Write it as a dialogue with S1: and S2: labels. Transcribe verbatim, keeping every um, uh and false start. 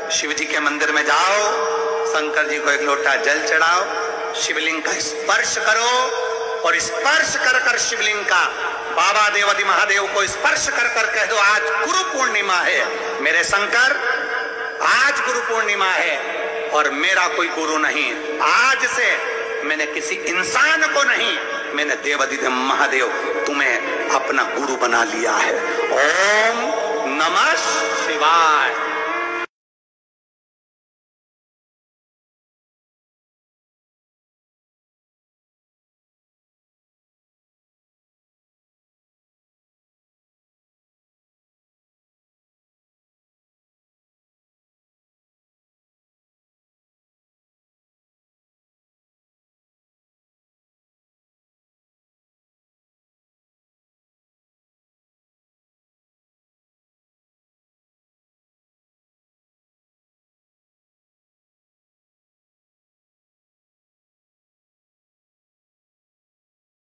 S1: शिव जी के मंदिर में जाओ, शंकर जी को एक लोटा जल चढ़ाओ, शिवलिंग का स्पर्श करो और स्पर्श कर कर शिवलिंग का बाबा देवादि महादेव को स्पर्श कर कर कह दो आज गुरु पूर्णिमा है मेरे शंकर, आज गुरु पूर्णिमा है और मेरा कोई गुरु नहीं। आज से मैंने किसी इंसान को नहीं, मैंने देवादिदेव महादेव तुम्हें अपना गुरु बना लिया है। ओम नमः शिवाय।